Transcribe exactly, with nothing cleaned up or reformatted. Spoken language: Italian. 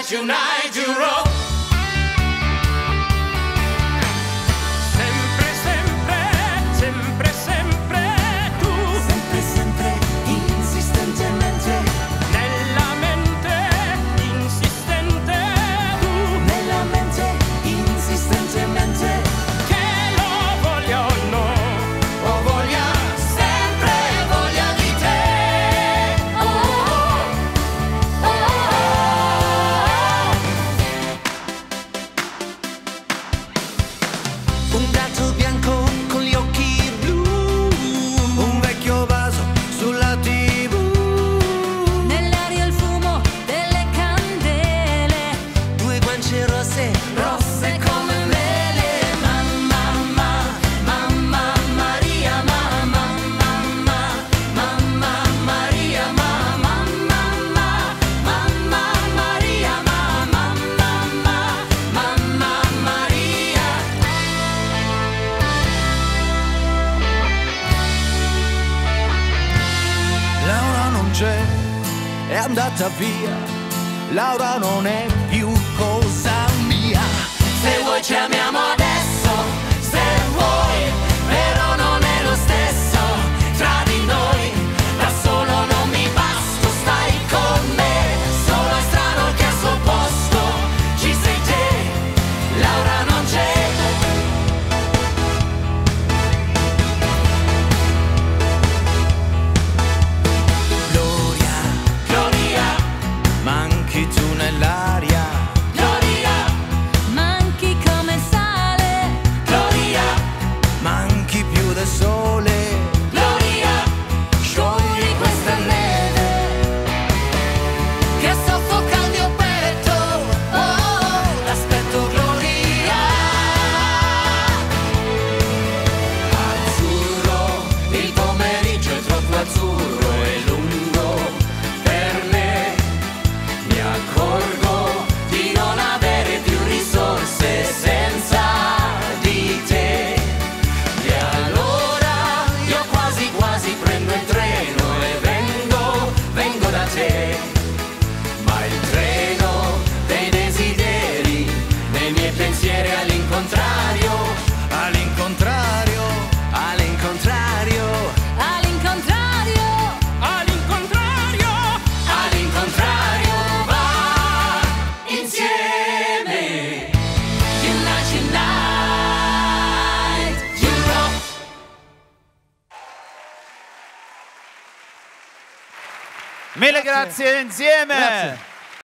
Unite, unite Europe. Un gatto bianco con gli occhi blu, un vecchio vaso sulla tivù, nell'aria il fumo delle candele, due guance rosse, rosse come mele. Mamma, mamma, mamma Maria, mamma, mamma, mamma Maria, mamma, mamma, mamma Maria, mamma, mamma, mamma Maria. Laura non c'è, è andata via, Laura non è più cosa mia. Se vuoi ci amiamo adesso, se vuoi, però non è lo stesso tra di noi. Da solo non mi basto, stai con me. Solo è strano che al suo posto ci sei te. Laura non c'è. Gloria, Gloria, manchi tu nell'aria. Gloria, manchi come il sale. Gloria, Manchi più del sole, Gloria, sciogli questa neve che soffoca il mio petto. Oh, l'aspetto Gloria. Azzurro, il pomeriggio è troppo azzurro e lungo per me. Mi accorgo di non avere più risorse senza di te. E allora io quasi quasi prendo il treno e vengo, vengo da te. Ma il treno dei desideri, nei miei pensieri è all'incontrario, all'incontrario, all'incontrario. all'incontrario, all'incontrario, all'incontrario va insieme. Unite, unite, Europe. Mille grazie insieme. Grazie.